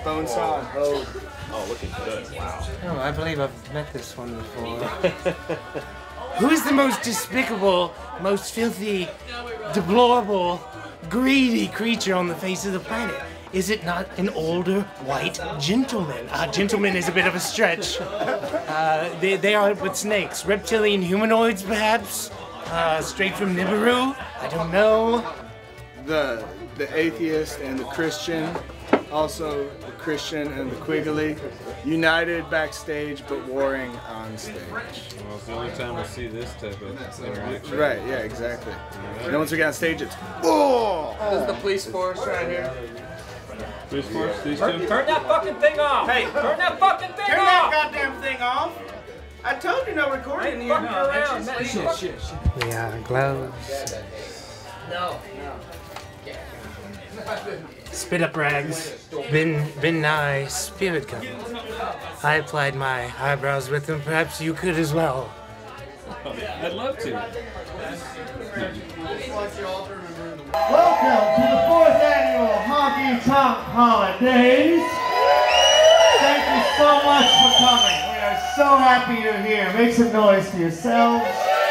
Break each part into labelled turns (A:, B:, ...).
A: Bone Saw and Hoag.
B: Oh, looking good. Wow.
C: Oh, I believe I've met this one before. Who is the most despicable, most filthy, deplorable, greedy creature on the face of the planet? Is it not an older white gentleman? Gentleman is a bit of a stretch. They are with snakes. Reptilian humanoids, perhaps? Straight from Nibiru? I don't know.
A: The atheist and the Christian, also the Christian and the Quigley, united backstage but warring on stage.
D: Well, it's the only time we'll see this type of interaction.
A: Right, yeah, exactly. And once we get on stage, it's oh!
E: This is the police force right here.
D: Police force, these two?
E: Turn that fucking thing off! Hey, turn that fucking thing
F: Turn
E: off!
F: that goddamn thing off! I told you no recording here.
E: Shit.
C: We are gloves.
E: No.
C: Spit up rags. Been nigh spirit come. I applied my eyebrows with them. Perhaps you could as well.
D: I'd love to.
F: Welcome to the 4th annual Honky Tonk Holidaze. Thank you so much for coming. We are so happy you're here. Make some noise for yourselves.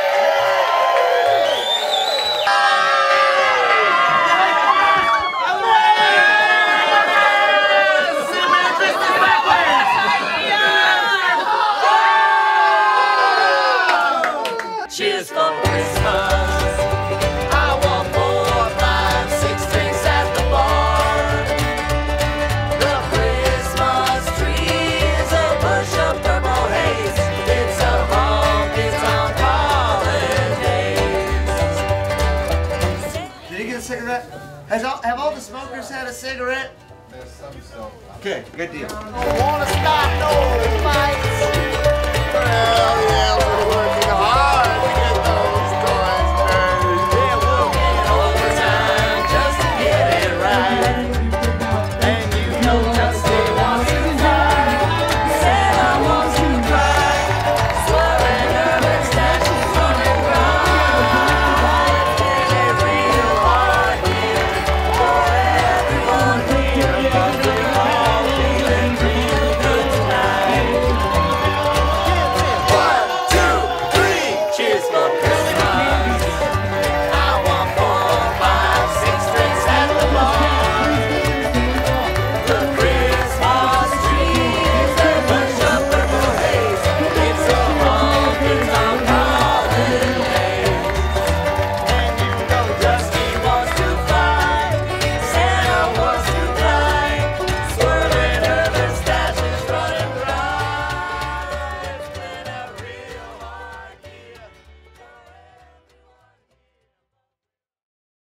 E: Cheers for Christmas. I want 4, 5, 6 drinks at the bar. The Christmas tree is a bush of purple haze. It's a honky tonk holiday.
F: Did you get a cigarette? Have all the smokers had a cigarette? There's some so. Okay, good deal.
E: Don't wanna stop no fights.